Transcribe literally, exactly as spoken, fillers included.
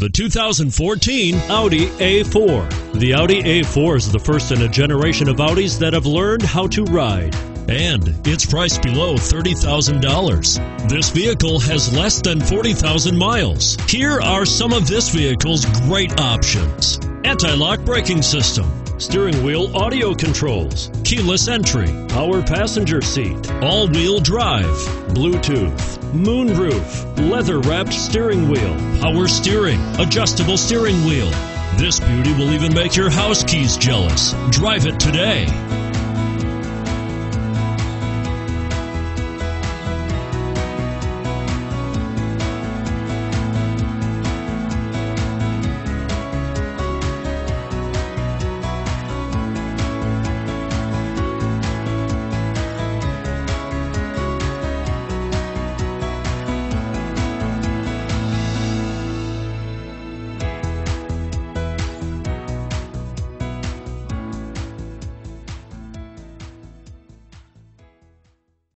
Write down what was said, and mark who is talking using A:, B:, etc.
A: The two thousand fourteen Audi A four. The Audi A four is the first in a generation of Audis that have learned how to ride. And it's priced below thirty thousand dollars. This vehicle has less than forty thousand miles. Here are some of this vehicle's great options: anti-lock braking system, steering wheel audio controls, keyless entry, power passenger seat, all-wheel drive, Bluetooth, moonroof, leather-wrapped steering wheel, power steering, adjustable steering wheel. This beauty will even make your house keys jealous. Drive it today.